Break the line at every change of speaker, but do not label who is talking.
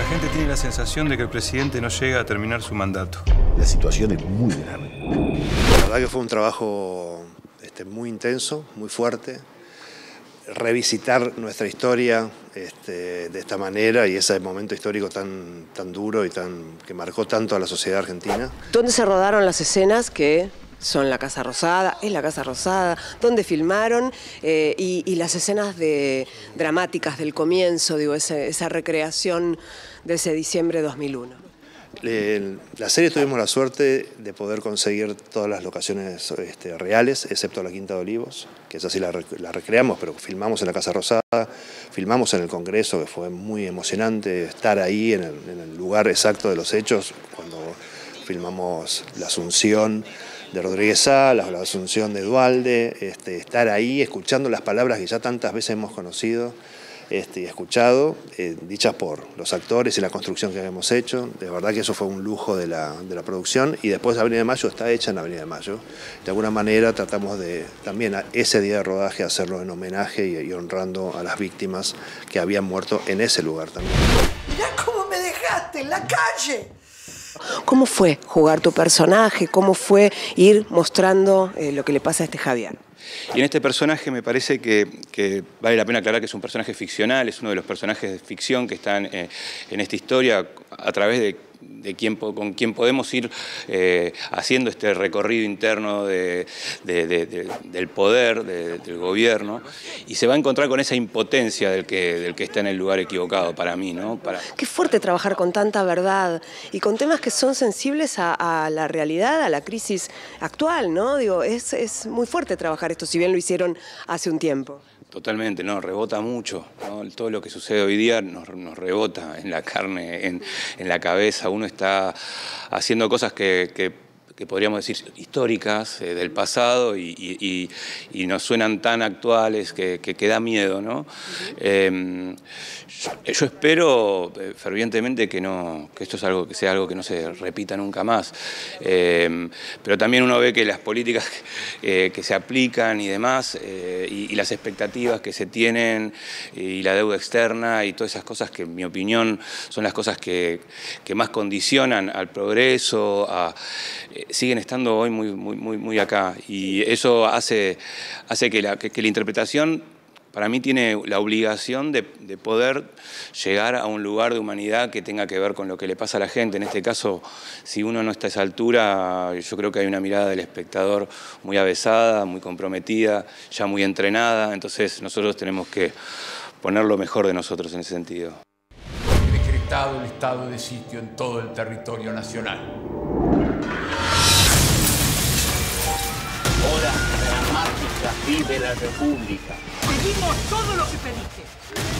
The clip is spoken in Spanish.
gente tiene la sensación de que el presidente no llega a terminar su mandato.
La situación es muy grave.
La verdad que fue un trabajo muy intenso, muy fuerte. Revisitar nuestra historia de esta manera y ese momento histórico tan duro y que marcó tanto a la sociedad argentina.
¿Dónde se rodaron las escenas que son la Casa Rosada? Es la Casa Rosada. ¿Dónde filmaron? Y las escenas dramáticas del comienzo, digo, esa recreación de ese diciembre de 2001.
La serie tuvimos la suerte de poder conseguir todas las locaciones reales, excepto la Quinta de Olivos, que esa sí la recreamos, pero filmamos en la Casa Rosada, filmamos en el Congreso, que fue muy emocionante estar ahí en el lugar exacto de los hechos, cuando filmamos la Asunción de Rodríguez Sá, la Asunción de Duhalde, estar ahí escuchando las palabras que ya tantas veces hemos conocido y escuchado, dichas por los actores y la construcción que habíamos hecho. De verdad que eso fue un lujo de la producción, y después Avenida de Mayo está hecha en Avenida de Mayo. De alguna manera tratamos de también ese día de rodaje hacerlo en homenaje y honrando a las víctimas que habían muerto en ese lugar también.
¡Mirá cómo me dejaste en la calle!
¿Cómo fue jugar tu personaje? ¿Cómo fue ir mostrando lo que le pasa a este Javier?
Y en este personaje me parece que vale la pena aclarar que es un personaje ficcional, es uno de los personajes de ficción que están en esta historia, a través con quien podemos ir haciendo este recorrido interno del poder, del gobierno, y se va a encontrar con esa impotencia del que está en el lugar equivocado, para mí, ¿no?
Qué fuerte trabajar con tanta verdad y con temas que son sensibles a la realidad, a la crisis actual, ¿no? Digo, es muy fuerte trabajar esto, si bien lo hicieron hace un tiempo.
Totalmente, no, rebota mucho, ¿no? Todo lo que sucede hoy día nos rebota en la carne, en la cabeza. Uno está haciendo cosas que podríamos decir históricas, del pasado, y nos suenan tan actuales que da miedo, ¿no? Yo espero fervientemente que esto sea algo que no se repita nunca más. Pero también uno ve que las políticas que se aplican y demás, y las expectativas que se tienen, y la deuda externa y todas esas cosas que, en mi opinión, son las cosas que más condicionan al progreso, siguen estando hoy muy acá. Y eso hace que la interpretación, para mí, tiene la obligación de poder llegar a un lugar de humanidad que tenga que ver con lo que le pasa a la gente. En este caso, si uno no está a esa altura, yo creo que hay una mirada del espectador muy avesada, muy comprometida, ya muy entrenada. Entonces nosotros tenemos que poner lo mejor de nosotros en ese sentido.
Decretado el estado de sitio en todo el territorio nacional.
Hora dramática, vive la República.
Pedimos todo lo que pediste.